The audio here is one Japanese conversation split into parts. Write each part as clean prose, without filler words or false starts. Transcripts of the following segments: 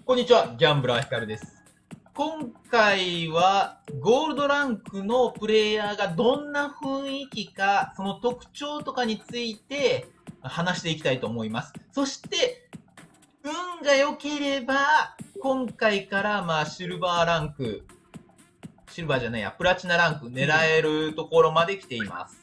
こんにちは、ギャンブラーヒカルです。今回はゴールドランクのプレイヤーがどんな雰囲気か、その特徴とかについて話していきたいと思います。そして、運が良ければ、今回からシルバーランク、シルバーじゃないや、プラチナランク狙えるところまで来ています。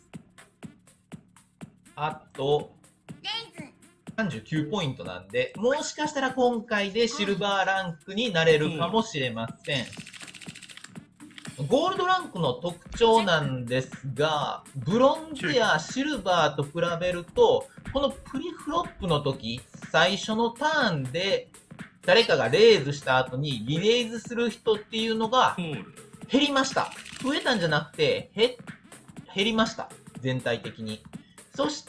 あと、39ポイントなんで、もしかしたら今回でシルバーランクになれるかもしれません。ゴールドランクの特徴なんですが、ブロンズやシルバーと比べると、このプリフロップの時、最初のターンで誰かがレイズした後にリレイズする人っていうのが減りました。増えたんじゃなくて、減りました。全体的に。そして、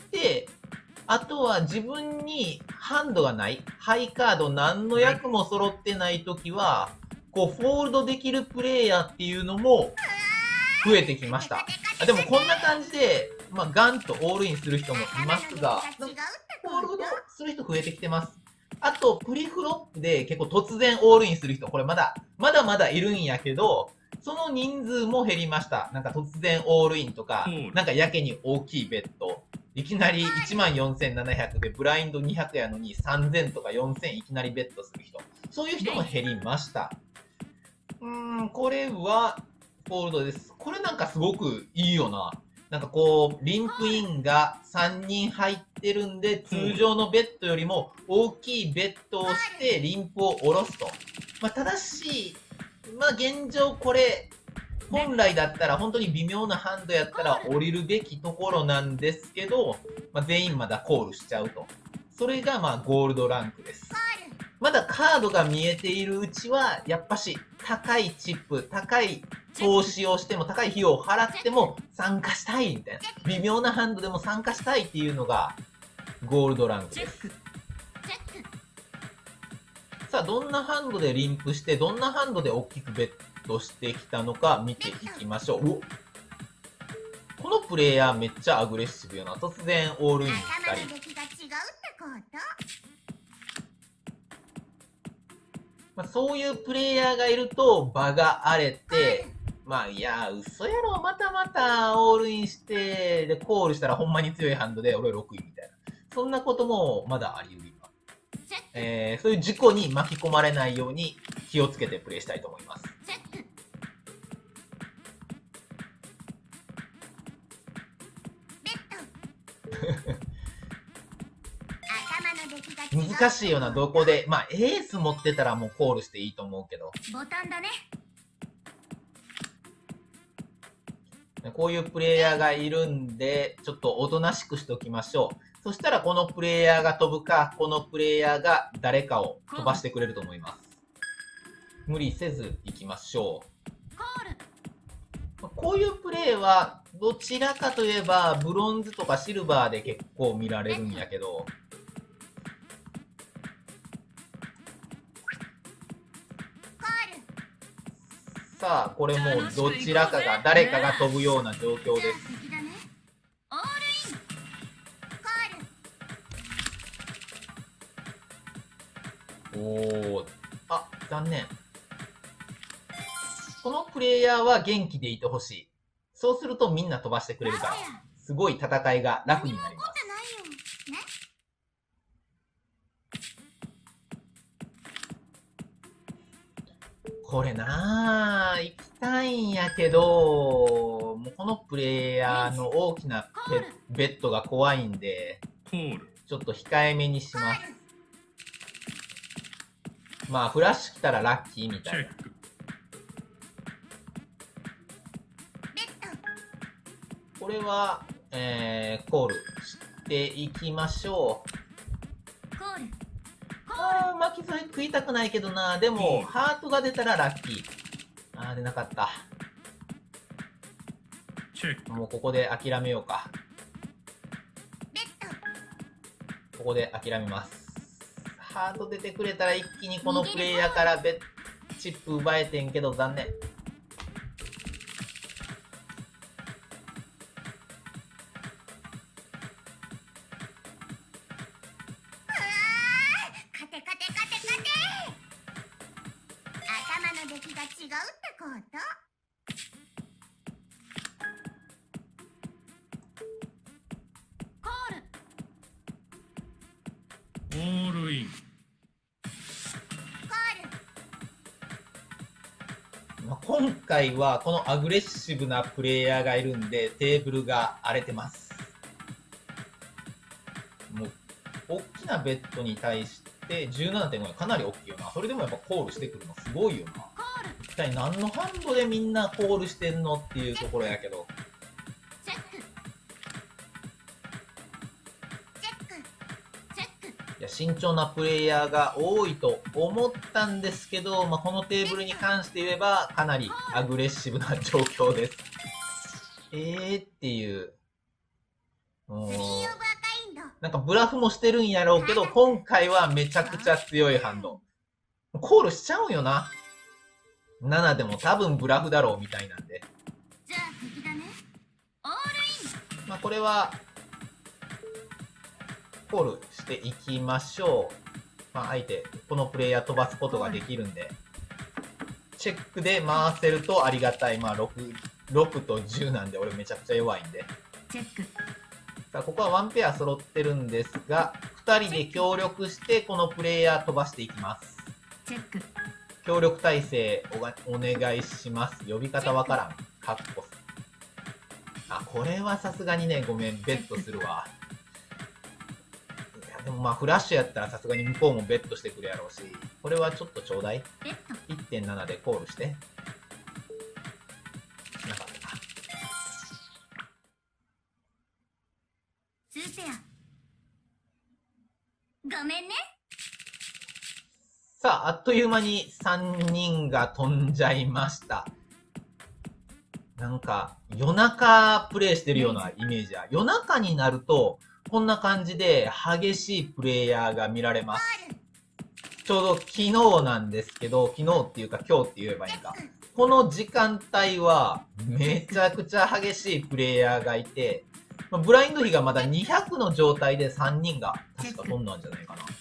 あとは自分にハンドがない、ハイカード何の役も揃ってないときは、フォールドできるプレイヤーっていうのも増えてきました。でもこんな感じで、ガンとオールインする人もいますが、フォールドする人増えてきてます。あと、プリフロップで結構突然オールインする人、これまだいるんやけど、その人数も減りました。なんか突然オールインとか、なんかやけに大きいベッド。いきなり14,700でブラインド200やのに3000とか4000いきなりベットする人。そういう人も減りました。これはフォールドです。これなんかすごくいいよな。なんかリンクインが3人入ってるんで、通常のベッドよりも大きいベッドをしてリンプを下ろすと。ただし、現状これ、本来だったら本当に微妙なハンドやったら降りるべきところなんですけど、全員まだコールしちゃうと。それがゴールドランクです。まだカードが見えているうちは、やっぱし高いチップ、高い投資をしても、高い費用を払っても参加したいみたいな。微妙なハンドでも参加したいっていうのがゴールドランクです。さあ、どんなハンドでリンプして、どんなハンドで大きくベットしてきたのか見ていきましょう。このプレイヤーめっちゃアグレッシブよな。突然オールインしたり。そういうプレイヤーがいると場が荒れて、いや、嘘やろ、またまたオールインして、で、コールしたらほんまに強いハンドで俺6位みたいな。そんなこともまだあり得る。そういう事故に巻き込まれないように気をつけてプレイしたいと思います。難しいよな、どこで。エース持ってたらもうコールしていいと思うけど。 ボタンだね。 こういうプレイヤーがいるんで、ちょっとおとなしくしときましょう。そしたらこのプレイヤーが飛ぶか、このプレイヤーが誰かを飛ばしてくれると思います。無理せず行きましょう。こういうプレイは、どちらかといえば、ブロンズとかシルバーで結構見られるんやけど、さあ、これもうどちらかが、誰かが飛ぶような状況です。残念。このプレイヤーは元気でいてほしい。そうするとみんな飛ばしてくれるから、すごい戦いが楽になります。これなぁ、行きたいんやけど、もうこのプレイヤーの大きなベッドが怖いんで、ちょっと控えめにします。フラッシュ来たらラッキーみたいな。これは、コールしていきましょう。巻き添え食いたくないけどな。でも、ハートが出たらラッキー。出なかった。もうここで諦めようか。ここで諦めます。ハート出てくれたら一気にこのプレイヤーからチップ奪えてんけど残念。 オールイン。 今回はこのアグレッシブなプレイヤーがいるんでテーブルが荒れてます。もう大きなベッドに対して17.5 かなり大きいよな。それでもやっぱコールしてくるのすごいよな。一体何のハンドでみんなコールしてんのっていうところやけど。いや慎重なプレイヤーが多いと思ったんですけど、このテーブルに関して言えばかなりアグレッシブな状況です。っていう。なんかブラフもしてるんやろうけど、今回はめちゃくちゃ強いハンド。コールしちゃうんよな。7でも多分ブラフだろうみたいなんで。これは、コールしていきましょう。相手、このプレイヤー飛ばすことができるんで、チェックで回せるとありがたい。6と10なんで、俺めちゃくちゃ弱いんで。さあ、ここはワンペア揃ってるんですが、2人で協力してこのプレイヤー飛ばしていきます。協力体制お願いします。呼び方わからん。カッコ。これはさすがにね、ごめん、ベットするわ。でもフラッシュやったらさすがに向こうもベットしてくるやろうし、これはちょっとちょうだい。1.7 でコールして。なかった。 ごめんね。 さあ、あっという間に3人が飛んじゃいました。なんか、夜中プレイしてるようなイメージや。夜中になると、こんな感じで激しいプレイヤーが見られます。ちょうど昨日なんですけど、昨日っていうか今日って言えばいいか。この時間帯はめちゃくちゃ激しいプレイヤーがいて、ブラインド比がまだ200の状態で3人が確か飛んだんじゃないかな。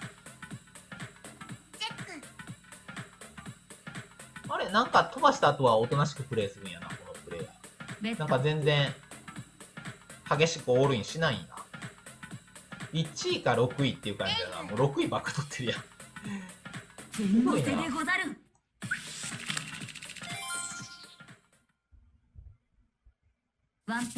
あれなんか飛ばした後はおとなしくプレイするんやな、このプレイヤー。なんか全然激しくオールインしないんや。1位か6位っていう感じだな。もう6位ばっか取ってるやん。すごいな。 ワンペ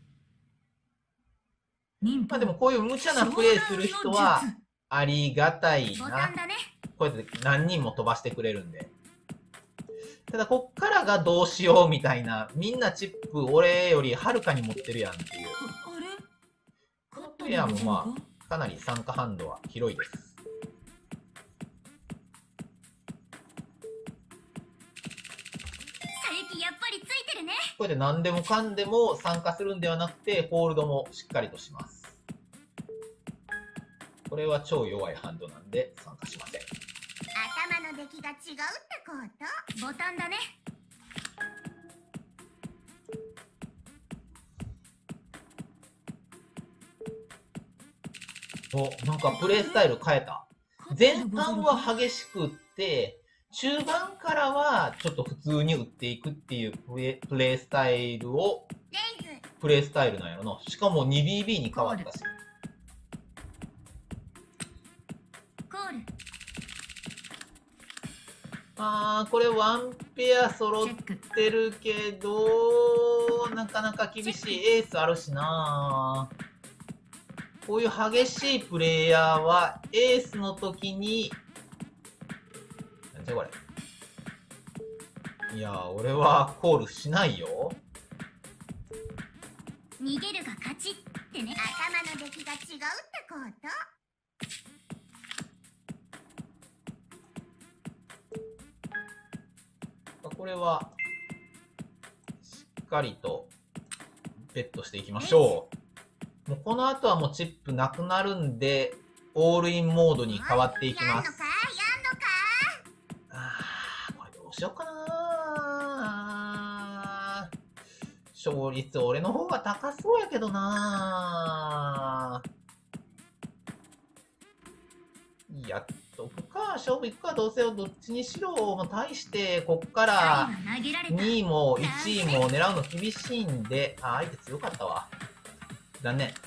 ア。 でもこういう無茶なプレイする人はありがたいな。こうやって何人も飛ばしてくれるんで。ただこっからがどうしようみたいな。みんなチップ俺よりはるかに持ってるやんっていう。このプレイヤーもかなり参加ハンドは広いです。 やっぱりついてるね。 これで何でもかんでも参加するんではなくて、ホールドもしっかりとします。これは超弱いハンドなんで参加しません。 頭の出来が違うってこと。ボタンだね。 なんかプレイスタイル変えた。前半は激しくって、中盤からはちょっと普通に打っていくっていうプレイスタイルなんやろな。しかも 2BB に変わったし。これワンペア揃ってるけど、なかなか厳しい。エースあるしな。こういう激しいプレイヤーはエースの時に、なんじゃこれ。いや、俺はコールしないよ。 逃げるが勝ちってね。頭の出来が違うってこと。 これはしっかりとベットしていきましょう。もうこの後はもうチップなくなるんで、オールインモードに変わっていきます。これどうしようかな。勝率俺の方が高そうやけどな。やっととくか、勝負いくか、どうせどっちにしろ、もう対して、こっから2位も1位も狙うの厳しいんで、あ、相手強かったわ。残念。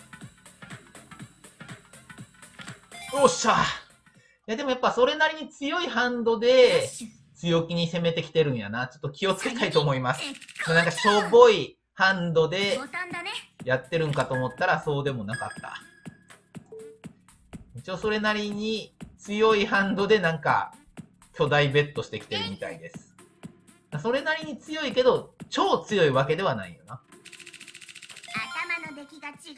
よっしゃ。いや、でもやっぱそれなりに強いハンドで、強気に攻めてきてるんやな。ちょっと気をつけたいと思います。なんかしょぼいハンドでやってるんかと思ったらそうでもなかった。一応それなりに強いハンドでなんか巨大ベットしてきてるみたいです。それなりに強いけど超強いわけではないよな。 頭の出来が違うって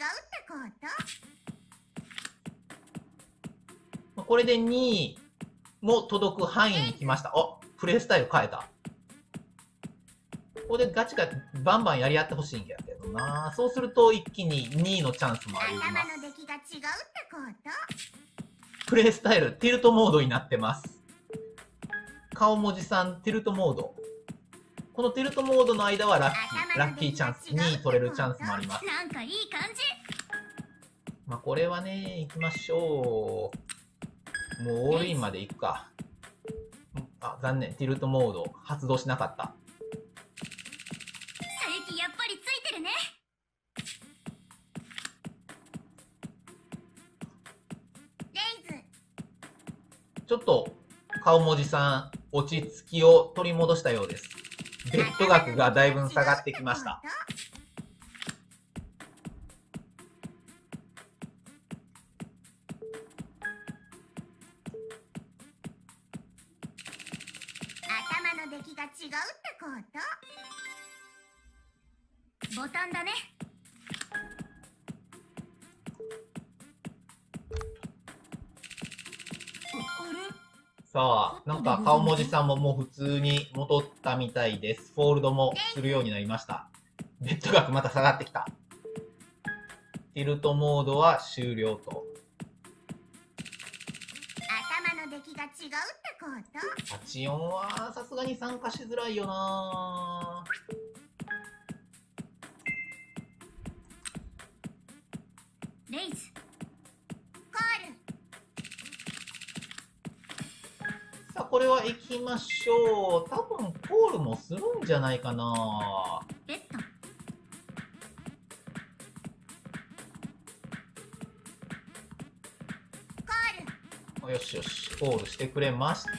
ここれで2位も届く範囲に来ました。お、プレイスタイル変えた。ここでガチガチバンバンやり合ってほしいんやけどな。そうすると一気に2位のチャンスもあります。 頭の出来が違うってプレイスタイル、ティルトモードになってます。顔文字さん、ティルトモード。このティルトモードの間はラッキーチャンス。2位取れるチャンスもあります。 なんかいい感じ。 まあこれはね、行きましょう。もうオールインまで行くか。あ、残念。ティルトモード発動しなかった。 佐伯やっぱりついてるね。レイズ。 ちょっと顔文字さん落ち着きを取り戻したようです。ベッド額がだいぶ下がってきました。 頭の出来が違うってこと。ボタンだね。 さあ、なんか顔文字さんももう普通に戻ったみたいです。フォールドもするようになりました。ベッド額また下がってきた。ティルトモードは終了と。 頭の出来が違うってこと。 84はさすがに参加しづらいよな。 レイズ。コール。 さあ、これは行きましょう。多分コールもするんじゃないかな。 ベッド。コール。 よしよし、コールしてくれました。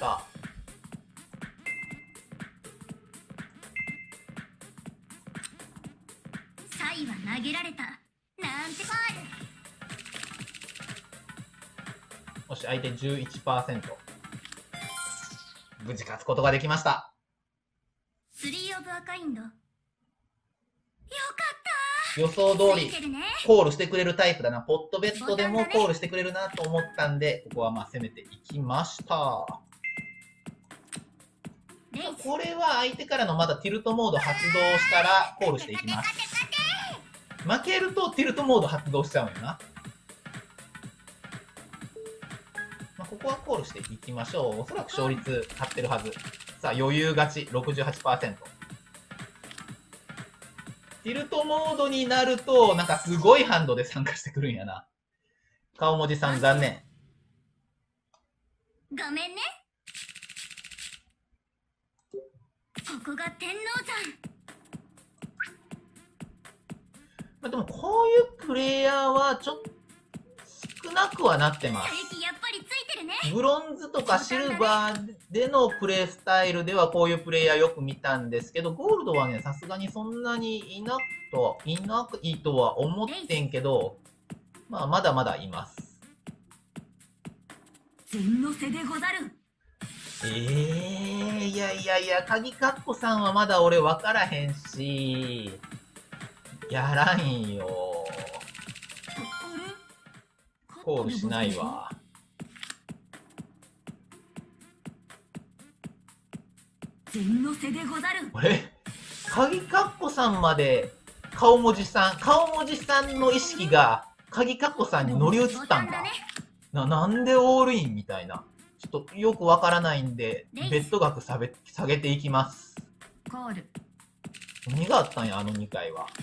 サイは投げられた。なんてコール。 よし、相手 11%。無事勝つことができました。 スリーオブアカインド。よかった。 予想通りコールしてくれるタイプだな。ポットベッドでもコールしてくれるなと思ったんで、ここはまあ攻めていきました。これは相手からのまだティルトモード発動したらコールしていきます。負けるとティルトモード発動しちゃうんよな。まあ、ここはコールしていきましょう。おそらく勝率勝ってるはず。さあ、余裕勝ち 68%。ティルトモードになると、なんかすごいハンドで参加してくるんやな。顔文字さん残念。 ごめんね。ここが天王山。 まあ、でもこういうプレイヤーはちょっと少なくはなってます。 佐伯やっぱりついてるね。 ブロンズとかシルバーでのプレイスタイルではこういうプレイヤーよく見たんですけど、ゴールドはね、さすがにそんなにいないとは思ってんけど、まあまだまだいます。 全の瀬でござる。 いや、鍵カッコさんはまだ俺分からへんし、やらんよ。コールしないわ。 全の瀬でござる。 あれ鍵カッコさんまで顔文字さんの意識が鍵カッコさんに乗り移ったんか。なんでオールインみたいな。ちょっとよくわからないんで、ベッド額下げていきます。 コール。 何があったんや、あの2回は。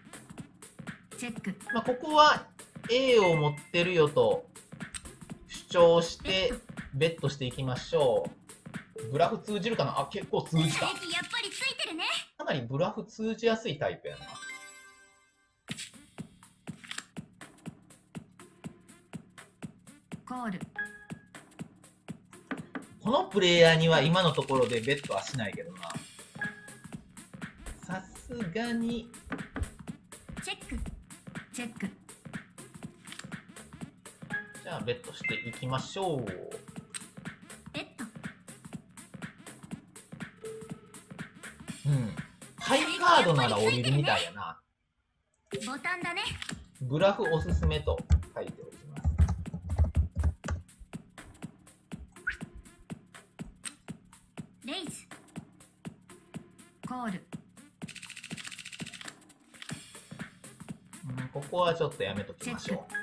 チェック。 まあ、ここは A を持ってるよと主張して、ベットしていきましょう。ブラフ通じるかなあ、結構通じた。 やっぱりついてるね。 かなりブラフ通じやすいタイプやな。 コール。 このプレイヤーには今のところでベットはしないけどな。さすがに。 チェック。チェック。 じゃあベットしていきましょう。 ベット。 うん。ハイカードなら降りるみたいやな。 ボタンだね。 ブラフおすすめと書いておきます。 レイズ。コール。 ここはちょっとやめときましょう。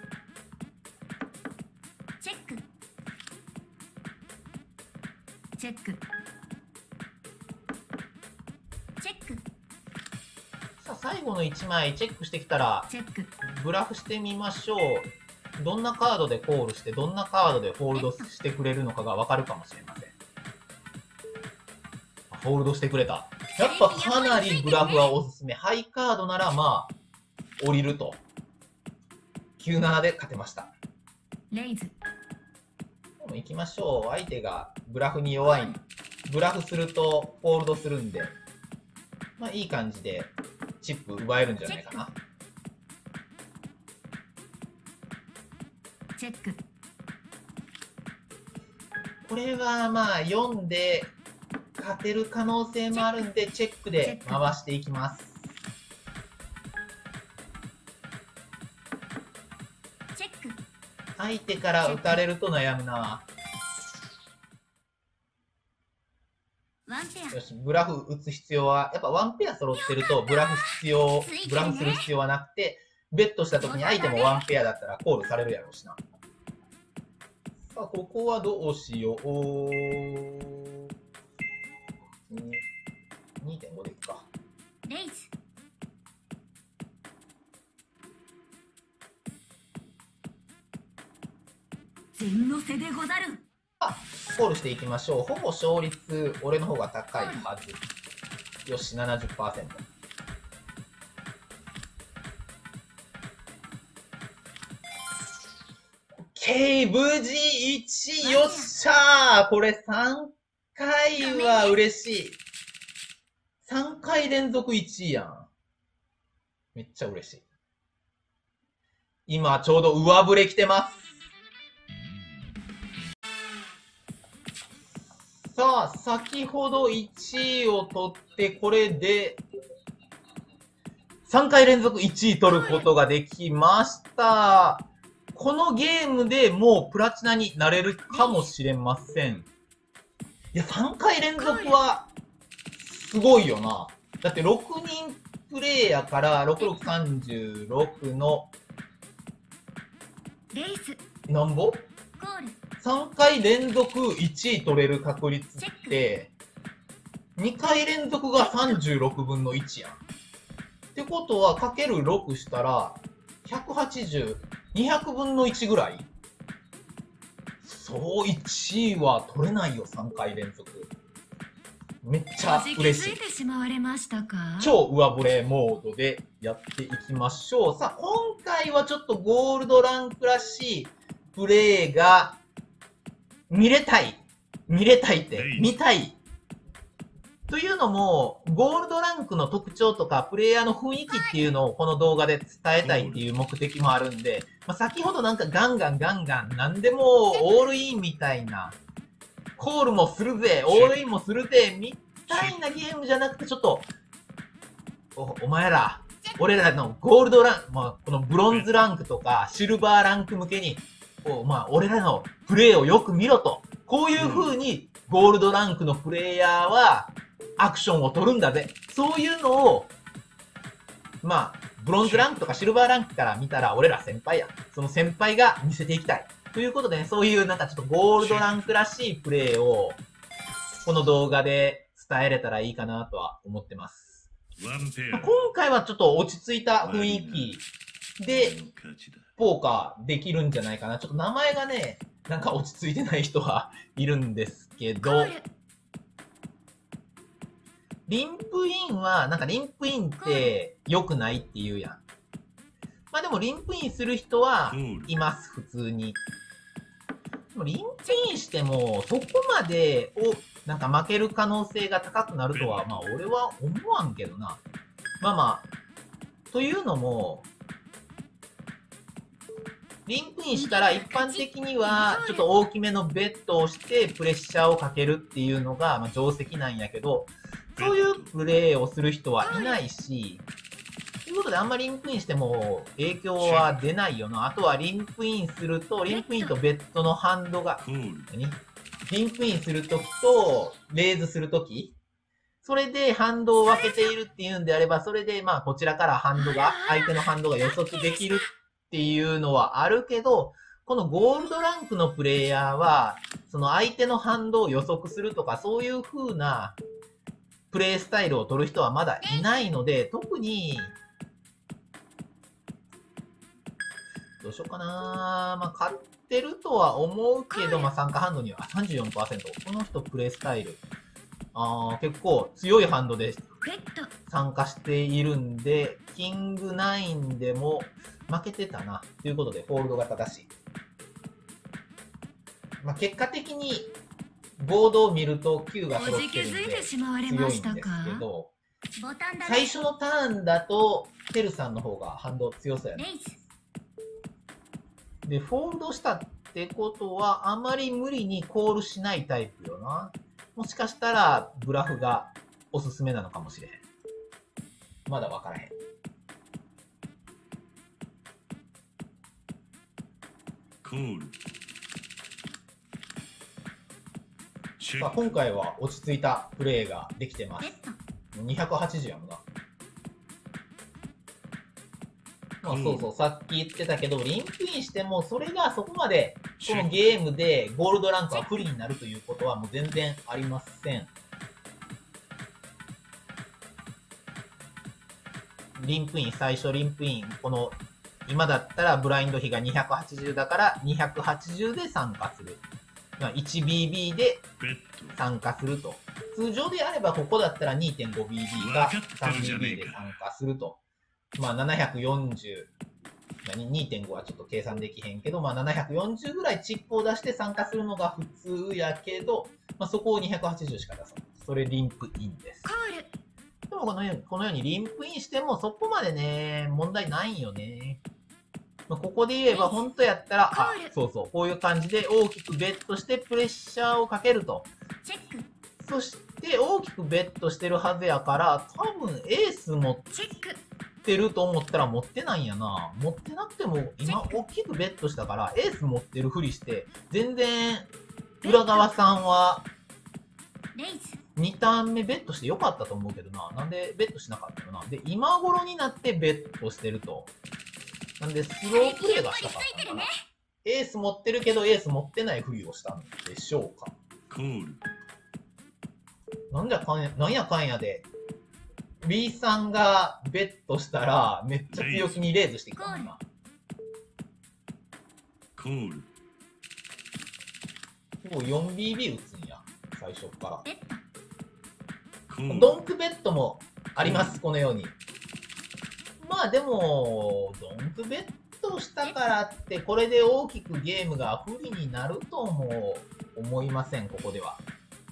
チェック。チェック。チェック。 さあ最後の1枚チェックしてきたらチェック。 ブラフしてみましょう。どんなカードでコールしてどんなカードでホールドしてくれるのかがわかるかもしれません。ホールドしてくれた。やっぱかなりブラフはおすすめ。ハイカードならまあ降りると。97で勝てました。 レイズ。 行きましょう。相手がブラフに弱い。ブラフするとホールドするんで、まあいい感じでチップ奪えるんじゃないかな。 チェック。 これはまあ4で勝てる可能性もあるんで、チェックで回していきます。 チェック。 相手から打たれると悩むな。 ワンペア。 よし、ブラフ打つ必要は、やっぱワンペア揃ってるとブラフする必要はなくて、ベットした時に相手もワンペアだったらコールされるやろうしな。さあ、ここはどうしよう。2.5 でいくか。 レイズ。全のせでござる。 コールしていきましょう。ほぼ勝率、俺の方が高いはず。よし、70%。無事1、よっしゃー。これ3回は嬉しい。3回連続1位やん。めっちゃ嬉しい。今ちょうど上振れ来てます。さあ、先ほど1位を取って、これで3回連続1位取ることができました。このゲームでもうプラチナになれるかもしれません。いや、3回連続はすごいよな。だって6人プレイヤーから6636のレイス。 なんぼ ?3 回連続1位取れる確率って、2回連続が36分の1やん。ってことは、かける6したら、180、200分の1ぐらい？そう、1位は取れないよ、3回連続。めっちゃ嬉しい。超上振れモードでやっていきましょう。さあ、今回はちょっとゴールドランクらしいプレーが見れたいって、見たい。というのも、ゴールドランクの特徴とか、プレイヤーの雰囲気っていうのをこの動画で伝えたいっていう目的もあるんで、まあ、先ほどなんかガンガン、なんでもオールインみたいな、コールもするぜ、オールインもするぜ、みたいなゲームじゃなくて、ちょっと、お前ら、俺らのゴールドランク、まあ、このブロンズランクとか、シルバーランク向けに、まあ、俺らのプレイをよく見ろと。こういう風に、ゴールドランクのプレイヤーは、アクションを取るんだぜ。そういうのを、まあ、ブロンズランクとかシルバーランクから見たら、俺ら先輩や。その先輩が見せていきたい。ということでね、そういうなんかちょっとゴールドランクらしいプレイを、この動画で伝えれたらいいかなとは思ってます。まあ、今回はちょっと落ち着いた雰囲気で、ポーカーできるんじゃないかな。ちょっと名前がね、 なんか落ち着いてない人はいるんですけど、 コール。 リンプインは、なんかリンプインって良くないって言うやん。まあでもリンプインする人はいます、普通に。でもリンプインしても、そこまでなんか負ける可能性が高くなるとは、まあ俺は思わんけどな。まあまあ、というのも、リンクインしたら一般的にはちょっと大きめのベットをしてプレッシャーをかけるっていうのが定石なんやけど、そういうプレーをする人はいないし、ということであんまりリンクインしても影響は出ないよな。あとはリンクインすると、リンクインとベッドのハンドが、リンクインするときとレイズするとき、それでハンドを分けているっていうんであれば、それでまあこちらから相手のハンドが予測できるっていうのはあるけど、このゴールドランクのプレイヤーは、その相手のハンドを予測するとか、そういう風なプレイスタイルを取る人はまだいないので、特に、どうしようかな、まあ勝ってるとは思うけど、まあ参加ハンドには 34%。この人プレイスタイル。結構強いハンドで参加しているんで、キング9でも負けてたな。ということで、フォールドが正しい。まあ、結果的に、ボードを見ると9が揃ってるんで強いんですけど、最初のターンだと、テルさんの方がハンド強そうやね。で、フォールドしたってことは、あまり無理にコールしないタイプよな。もしかしたら、ブラフがおすすめなのかもしれへん。まだわからへん。 コール。 さあ、今回は落ち着いたプレーができてます。280やもんな。まあそうそう、さっき言ってたけど、リンクインしても、それがそこまで、このゲームでゴールドランクが不利になるということはもう全然ありません。リンクイン、最初リンクイン、この、今だったらブラインド比が280だから280で参加する。1BB で参加すると。通常であればここだったら 2.5BB が 3BB で参加すると。まあ740、2.5 はちょっと計算できへんけど、まあ740ぐらいチップを出して参加するのが普通やけど、まあそこを280しか出さない。それリンプインです。でもこのようにリンプインしてもそこまでね、問題ないんよね。ここで言えば本当やったら、そうそう、こういう感じで大きくベットしてプレッシャーをかけると。そして大きくベットしてるはずやから、多分エース持ってると思ったら持ってないんやな。持ってなくても今大きくベットしたからエース持ってるふりして、全然裏側さんは2ターン目ベットしてよかったと思うけどな。なんでベットしなかったのな。で、今頃になってベットしてると。なんで、スロープレイがしたかったのかな。エース持ってるけど、エース持ってないふりをしたんでしょうか。なんやかんやで、B さんがベットしたら、めっちゃ強気にレイズしてきたもんな。もう 4BB 打つんや、最初から。ドンクベットもあります、このように。まあでも、ドンクベットしたからって、これで大きくゲームが不利になるとも思いません、ここでは。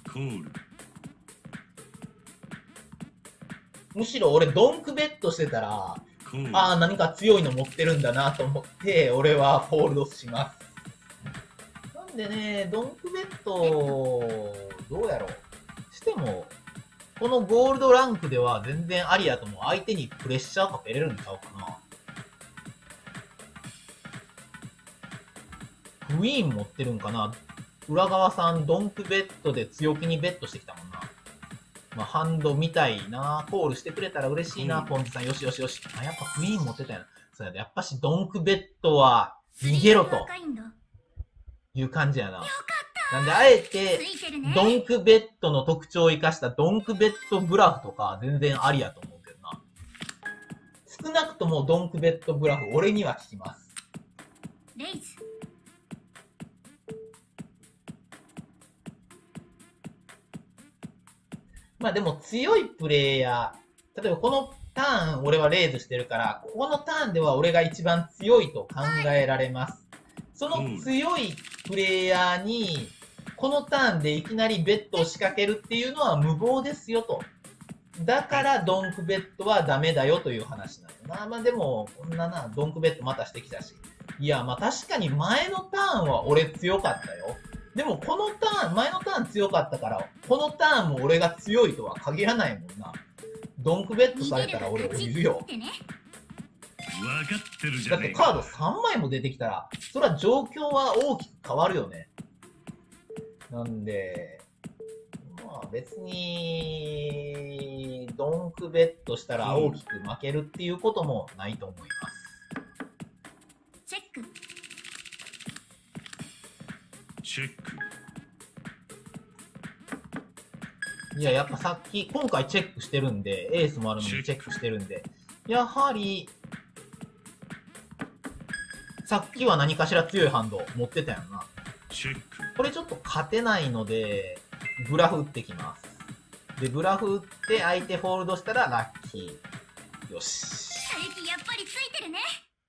むしろ俺、ドンクベットしてたら、何か強いの持ってるんだなと思って、俺はフォールドします。なんでね、ドンクベット、どうやろう。しても、このゴールドランクでは全然ありやと思う。相手にプレッシャーかけれるんちゃうかな。クイーン持ってるんかな。裏側さん、ドンクベッドで強気にベットしてきたもんな。まあ、ハンドみたいな。コールしてくれたら嬉しいな、ポンズさん。よしよしよし。やっぱクイーン持ってたよな。そうやで、やっぱしドンクベッドは逃げろという感じやな。なんで、あえて、ドンクベッドの特徴を生かしたドンクベッドブラフとか全然ありやと思うけどな。少なくともドンクベッドブラフ、俺には効きます。 まあでも強いプレイヤー、例えばこのターン俺はレイズしてるから、ここのターンでは俺が一番強いと考えられます。その強いプレイヤーに、このターンでいきなりベッドを仕掛けるっていうのは無謀ですよと。だからドンクベッドはダメだよという話なのな。まあでも、こんなな、ドンクベッドまたしてきたし。いや、まあ確かに前のターンは俺強かったよ。でもこのターン、前のターン強かったから、このターンも俺が強いとは限らないもんな。ドンクベッドされたら俺降りるよ。だってカード3枚も出てきたら、それは状況は大きく変わるよね。なんで、まあ別に、ドンクベッドしたら大きく負けるっていうこともないと思います。 チェック。 チェック。 いや、やっぱさっき、今回チェックしてるんで、エースもあるのにチェックしてるんで、やはり、さっきは何かしら強いハンド持ってたよな。これちょっと勝てないので、ブラフ打ってきます。で、ブラフ打って相手フォールドしたらラッキー。よし。 射撃やっぱりついてるね。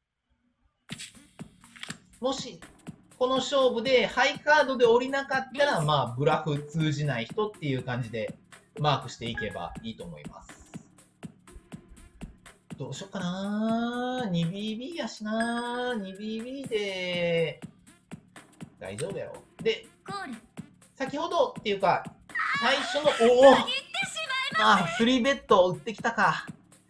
もし、この勝負でハイカードで降りなかったら、まあ、ブラフ通じない人っていう感じでマークしていけばいいと思います。どうしよっかな 2BB やしな 2BB で、大丈夫やろ。で、先ほどっていうか、最初の、おおあ、3ベッド打ってきたか。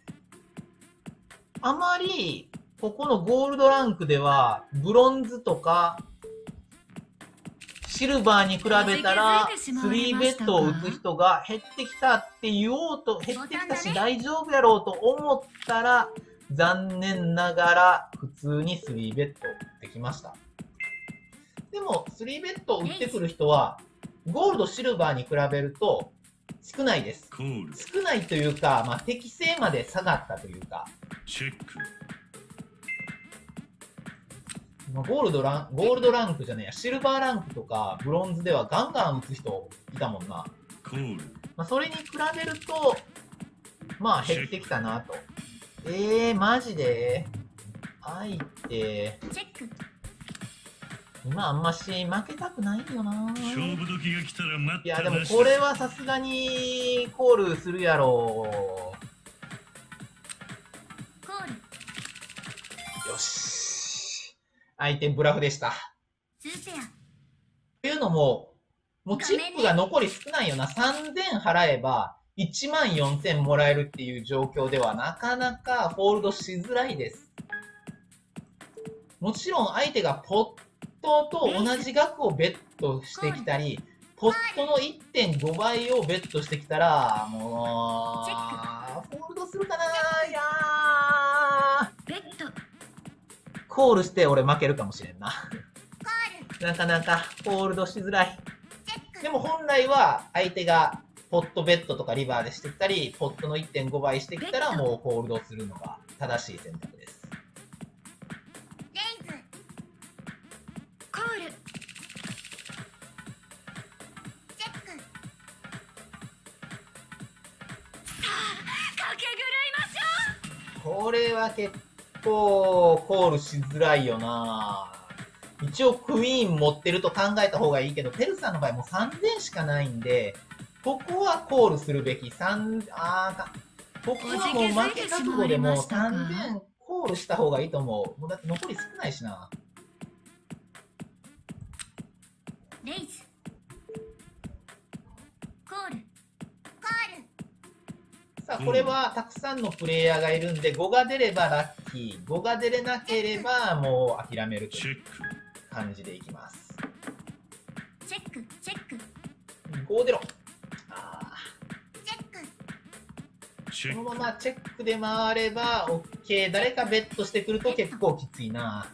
あまり、ここのゴールドランクでは、ブロンズとか、シルバーに比べたら、3ベッドを打つ人が減ってきたって言おうと、減ってきたし大丈夫やろうと思ったら、残念ながら普通に3ベッドを打ってきました。でも、3ベッドを打ってくる人は、ゴールド、シルバーに比べると少ないです。少ないというか、まあ、適正まで下がったというか。 チェック。 ゴールドランクじゃねえや、シルバーランクとかブロンズではガンガン打つ人いたもんな。まあ、それに比べると、まあ減ってきたなと。マジで相手、今あんまし負けたくないよな。 勝負時が来たら待って。 いやでもこれはさすがにコールするやろう。よし。相手ブラフでした。というのも、もうチップが残り少ないよな。3000払えば14000もらえるっていう状況ではなかなかホールドしづらいです。もちろん相手がポットと同じ額をベットしてきたり、ポットの 1.5 倍をベットしてきたら、もう、ホールドするかな。いやー。コールして俺負けるかもしれんな。なかなかホールドしづらい。でも本来は相手がポットベッドとかリバーでしてきたり、ポットの 1.5 倍してきたらもうホールドするのが正しい選択です。これは結構コールしづらいよな。一応クイーン持ってると考えた方がいいけど、ペルさんの場合もう3000しかないんで、ここはコールするべき。ここはもう負け覚悟でもう3000コールした方がいいと思う。もうだって残り少ないしな。 レイズコールさあ、これはたくさんのプレイヤーがいるんで、5が出ればラッキー。5が出れなければもう諦めるという感じでいきます。 チェック 5出ろ。 チェックこのままチェックで回れば OK。誰かベットしてくると結構きついな。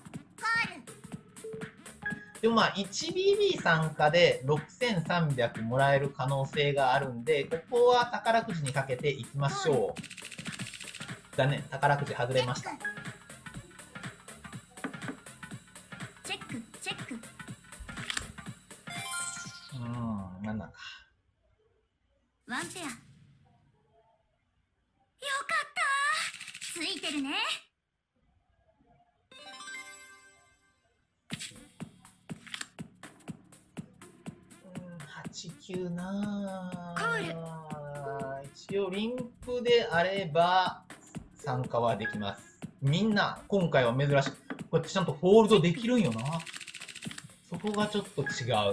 でもまあ 1BB 参加で6300もらえる可能性があるんで、ここは宝くじにかけていきましょう。残念、宝くじ外れました。 チェックなんなんか。 ワンペアついてるね。 8、9なコーぁ。一応リンクであれば参加はできます。みんな今回は珍しくこうやってちゃんとホールドできるんよな。そこがちょっと違う。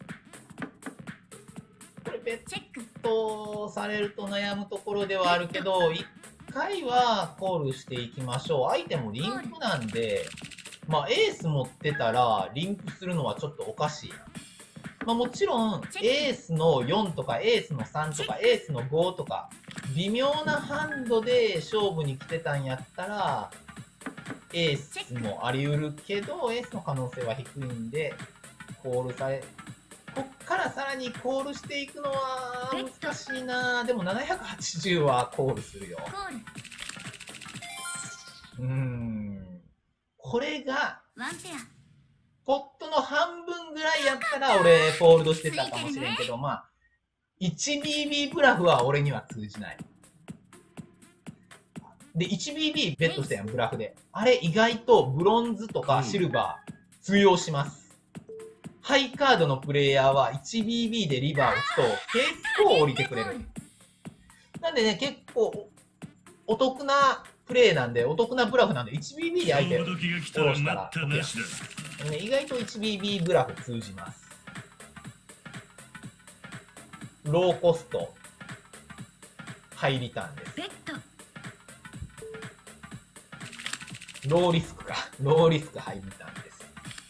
これベチェック。 ットされると悩むところではあるけど、1回はコールしていきましょう。相手もリンクなんで、まあエース持ってたらリンクするのはちょっとおかしい。まあ、もちろんエースの4とかエースの3とかエースの5とか微妙なハンドで勝負に来てたんやったらエースもあり得るけど、エースの可能性は低いんでコールされ、こっからさらにコールしていくのは難しいな。でも780はコールするよ。 コール。 これがワンペア。 ポットの半分ぐらいやったら俺フォールドしてたかもしれんけど、まあ 1BB ブラフは俺には通じない。で 1BB ベットしたやん、ブラフで。あれ意外とブロンズとかシルバー通用します。ハイカードのプレイヤーは 1BB でリバー打つと結構降りてくれる。なんでね、結構お得なプレイなんで、お得なブラフなんで 1BB で相手を下ろしたら得や。ね、意外と 1BB ブラフ通じます。ローコスト、ハイリターンです。 ベッド。 ローリスクか。ローリスクハイリターンです。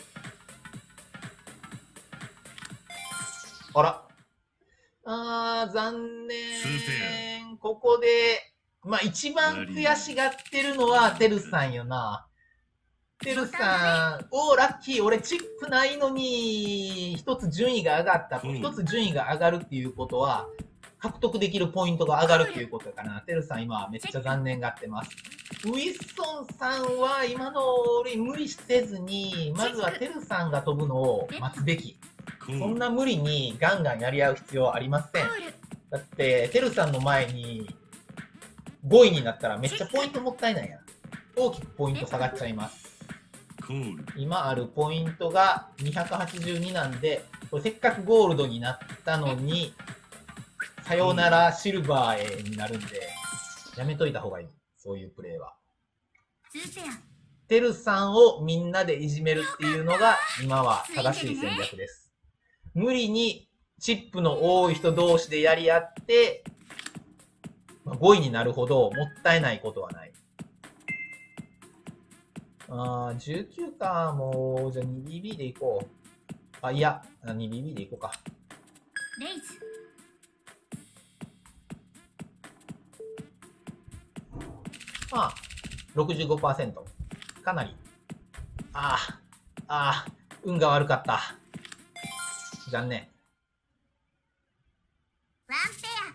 あら。残念。ここで、まあ一番悔しがってるのはテルさんよな。テルさん、おー、ラッキー、俺チップないのに、一つ順位が上がったと。一つ順位が上がるっていうことは、獲得できるポイントが上がるっていうことかな。テルさん今めっちゃ残念がってます。ウィッソンさんは今の俺無理せずに、まずはテルさんが飛ぶのを待つべき。そんな無理にガンガンやり合う必要はありません。だって、テルさんの前に5位になったらめっちゃポイントもったいないやん。大きくポイント下がっちゃいます。今あるポイントが282なんで、これせっかくゴールドになったのに、さようならシルバーへになるんで、やめといた方がいい。そういうプレイは。テルさんをみんなでいじめるっていうのが今は正しい戦略です。無理にチップの多い人同士でやり合って、5位になるほどもったいないことはない。19か。もう、じゃあ 2BB でいこう。いや、2BB でいこうか。 レイズ。 まあ、65%。かなり。運が悪かった。残念。 ワンペア。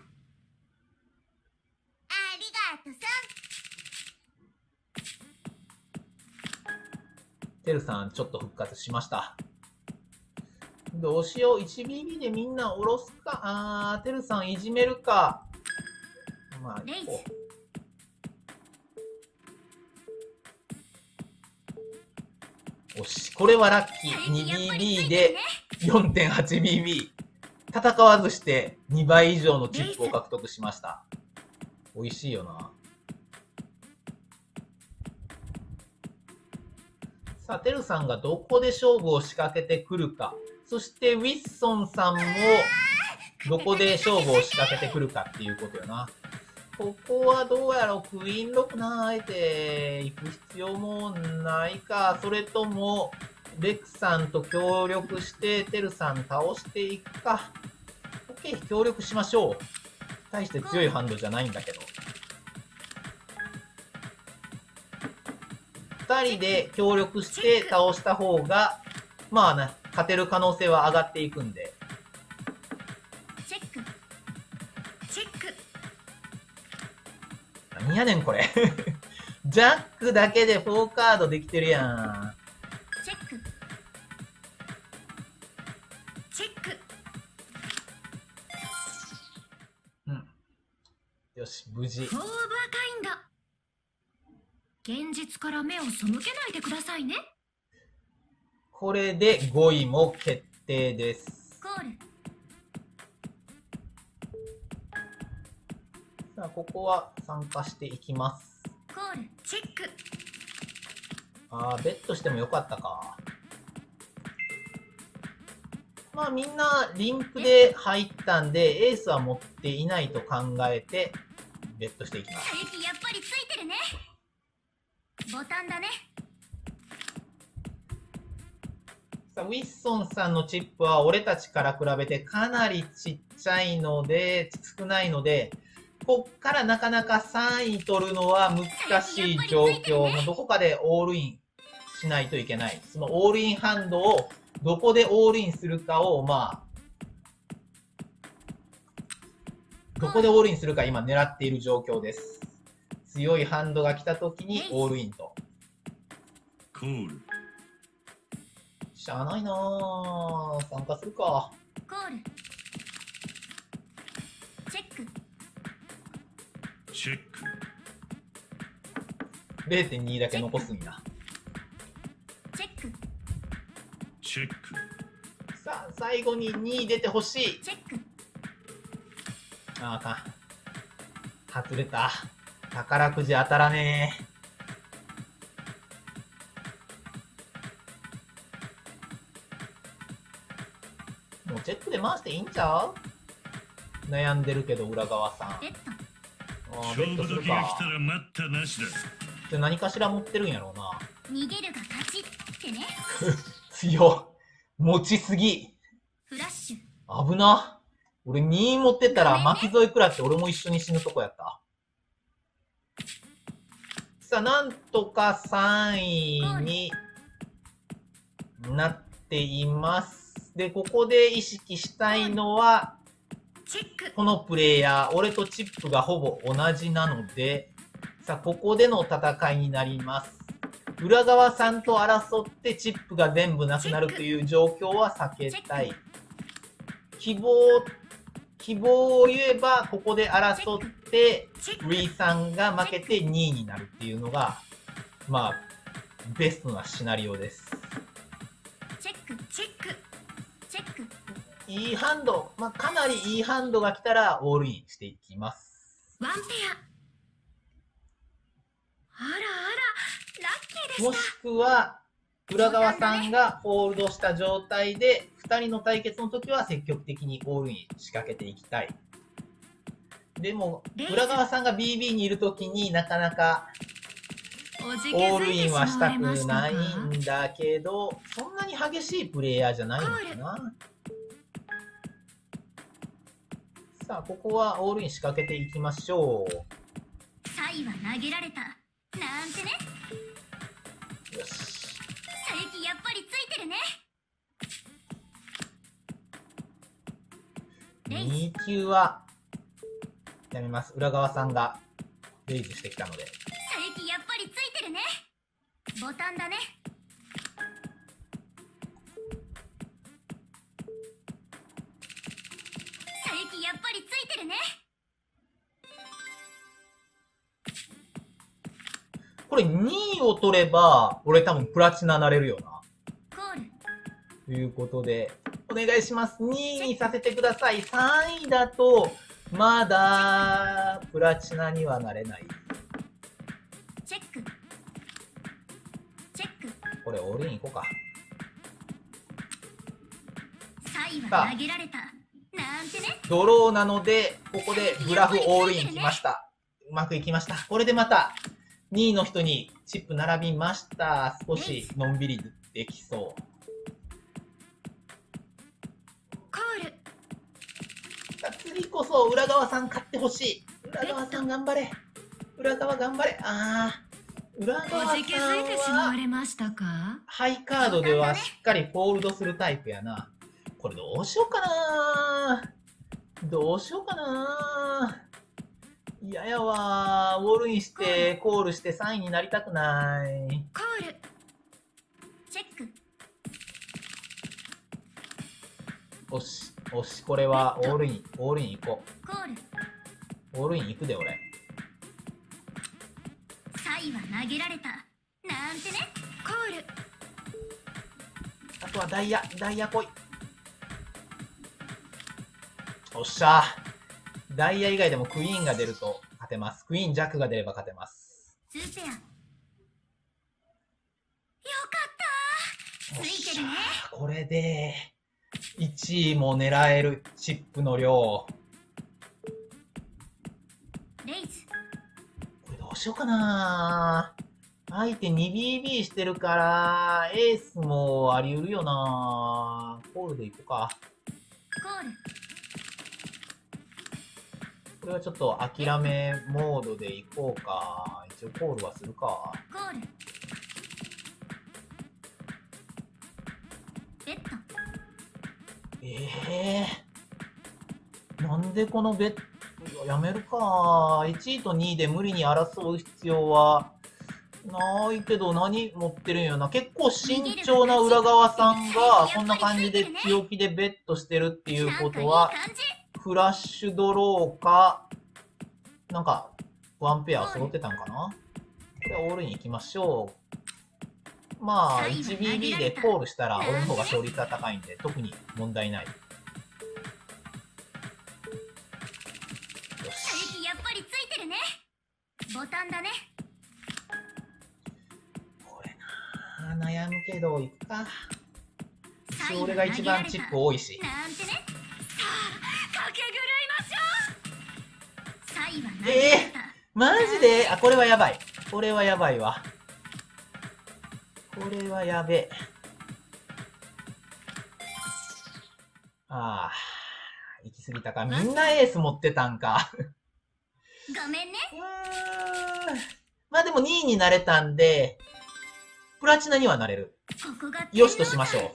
ありがとさ。 テルさん、ちょっと復活しました。どうしよう。1BB でみんな下ろすか。テルさんいじめるか。まあ、行こう。よし、これはラッキー。2BB で 4.8BB。戦わずして2倍以上のチップを獲得しました。美味しいよな。さあ、テルさんがどこで勝負を仕掛けてくるか。そして、ウィッソンさんもどこで勝負を仕掛けてくるかっていうことよな。ここはどうやろう、クイーン6なあえて行く必要もないか。それとも、レクさんと協力してテルさん倒していくか。OK、協力しましょう。大して強いハンドじゃないんだけど。2人で協力して倒した方が、まあね、勝てる可能性は上がっていくんで。 チェック。チェック。 何やねんこれ。ジャックだけで4カードできてるやん。 チェック。チェック。 よよし、無事。 オーバーカインド。現実から目を背けないでくださいね。 これで5位も決定です。 コール。 さあ、ここは参加していきます。 コール。 チェック。 あー、ベットしてもよかったか。まあみんなリンクで入ったんで、エースは持っていないと考えて、ベットしていきます。 佐伯やっぱりついてるね。ボタンだね。 さあ、ウィッソンさんのチップは俺たちから比べてかなりちっちゃいので、少ないので、こっからなかなか3位取るのは難しい状況。もうどこかでオールインしないといけない。そのオールインハンドをどこでオールインするかを、まあ、どこでオールインするか今狙っている状況です。強いハンドが来た時にオールインと。 コール。 しゃあないなぁ。参加するか。 コール。チェック。 チェック。 0.2 だけ残すんや。 チェック。 チェック。 さあ、最後に2位出てほしい。 チェック。 ああかん。外れた。宝くじ当たらねえ。もうチェックで回していいんちゃう？悩んでるけど、裏側さん。 ベッド。 あーベッ勝負トするか時が来た。ら待ったなしだ。 じゃ何かしら持ってるんやろうな。 逃げるが勝ちってね。 強っ。持ちすぎ。 フラッシュ。 危な。俺2位持ってたら巻き添え食らって俺も一緒に死ぬとこやった。さあ、なんとか3位になっています。で、ここで意識したいのは、 チェック。 このプレイヤー、俺とチップがほぼ同じなので、さあ、ここでの戦いになります。裏側さんと争ってチップが全部なくなるという状況は避けたい。希望を言えば、ここで争って、リーさんが負けて2位になるっていうのが、まあ、ベストなシナリオです。 チェック。 チェック。 チェック。 いいハンド、まあ、かなりいいハンドが来たらオールインしていきます。 ワンペア。あらあら、ラッキーでした。 もしくは、裏側さんがホールドした状態で、2人の対決の時は積極的にオールイン仕掛けていきたい。でも、裏側さんが BB にいる時になかなかオールインはしたくないんだけど、そんなに激しいプレイヤーじゃないのかな。さあ、ここはオールイン仕掛けていきましょう。 サイは投げられた。なんてね。 よし。 佐伯やっぱりついてるね。 2級はやめます。裏側さんがレイズしてきたので。 佐伯やっぱりついてるね。ボタンだね。佐伯やっぱりついてるね。 これ2位を取れば、俺多分プラチナなれるよな。 コール。 ということで、お願いします。2位にさせてください。3位だと、まだ、プラチナにはなれない。 チェック。チェック。 これ、オールイン行こうか。 サイは投げられた。なんてね。 ドローなので、ここでグラフオールイン来ました。うまくいきました。これでまた、2位の人にチップ並びました。少しのんびりできそう。 コール。 さあ次こそ裏側さん勝ってほしい。裏側さん頑張れ。裏側頑張れ。裏側さんおじけづいてしまわはれましたか？ ハイカードではしっかりフォールドするタイプやな。これどうしようかな。どうしようかな。いややわー。ウォールインしてコールして3位になりたくない。 コール。 チェック。 おし、これはオールイン行こコール。 う。 オールイン行くで、俺。 サイは投げられたなんてね。 コール。 あとはダイヤ来い。おっしゃー。ダイヤ以外でもクイーンが出ると勝てます。クイーン、ジャックが出れば勝てます。 2ペア。よかったー。ついてるね。 これで、1位も狙えるチップの量。 レイズ。 これどうしようかな。相手 2BB してるから、エースもあり得るよな。コールでいこうか。 コール。 これはちょっと諦めモードでいこうか。一応コールはするか。 コール。ベッド。 なんでこのベッドやめるか。1位と2位で無理に争う必要はないけど、何持ってるんよな。結構慎重な裏側さんがそんな感じで強気でベットしてるっていうことは、フラッシュドローか、なんかワンペア揃ってたんかな。これはオールイン行きましょう。まあ 1BB でコールしたら俺の方が勝率は高いんで特に問題ない。 射撃やっぱりついてるね。ボタンだね。 これなぁ、悩むけど行くか。一応俺が一番チップ多いし。 なんてね。 さあ、駆け狂いましょう。 サイは投げられた。 マジで、あ、これはやばい。これはやばいわ。これはやべ。ああ、行き過ぎたか。みんなエース持ってたんか。 ごめんね。 まあでも2位になれたんで、プラチナにはなれる。 ここがよしとしましょう。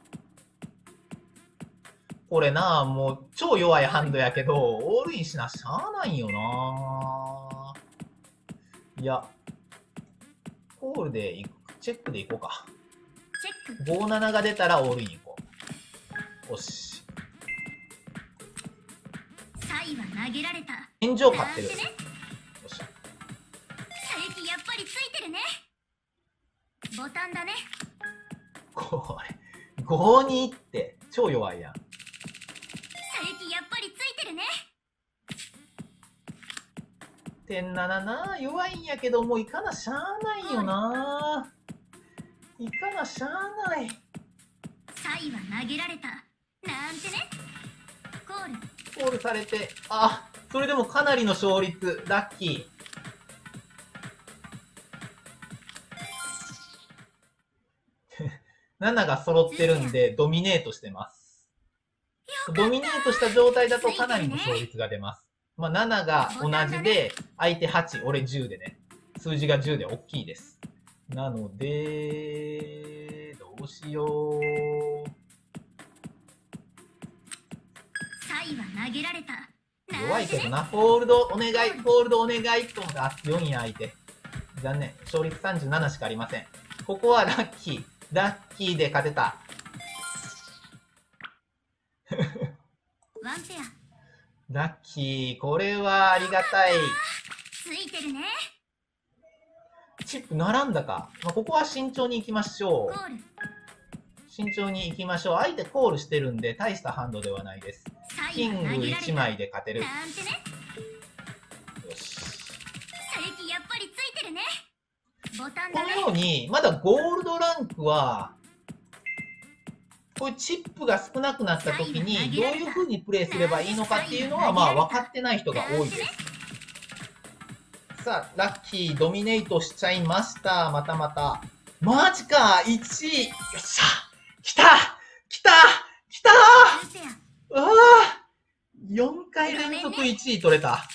これなあ、もう超弱いハンドやけど、オールインしなしゃあないよな。いや、コールでいく、チェックでいこうか。 チェック。 57が出たらオールインいこう。よし。 サイは投げられた。 炎上勝ってる。よなんてね。 っしゃ。 射撃やっぱりついてるね。ボタンだね。 これ、5-2って超弱いやん。 射撃やっぱりついてるね。 点7な、弱いんやけど、もういかなしゃあないよな。いかなしゃあない。 サイは投げられた。なんてね。コール。 コールされて、あ、それでもかなりの勝率、ラッキー。7が揃ってるんで、ドミネートしてます。ドミネートした状態だとかなりの勝率が出ます。まあ、7が同じで、相手8、俺10でね。数字が10で大きいです。なので、どうしよう。 サイは投げられた。 弱いけどな。ホールドお願い、ホールドお願いと思って、あ、4位相手。残念。勝率37しかありません。ここはラッキー。ラッキーで勝てた。 ワンペア。 ラッキー。これはありがたい。 ついてるね。 チップ並んだか。まあ、ここは慎重に行きましょう。 コール。 慎重に行きましょう。相手コールしてるんで、大したハンドではないです。 サキングイは投げられた。 1枚で勝てる。よなんてね。 し。 射撃やっぱりついてるね。ボタンこのだね。 ように、まだゴールドランクは、こういうチップが少なくなった時に、どういう風にプレイすればいいのかっていうのは、まあ分かってない人が多いです。さあ、ラッキー、ドミネートしちゃいました。またまた。マジか !1 位。よっしゃ来た来た来た 2ペうわぁ !4 回連続1位取れた。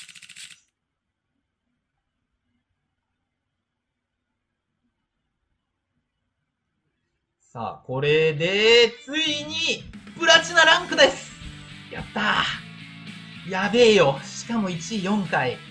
さあ、これで、ついに、プラチナランクですやったーやべえよしかも1位4回。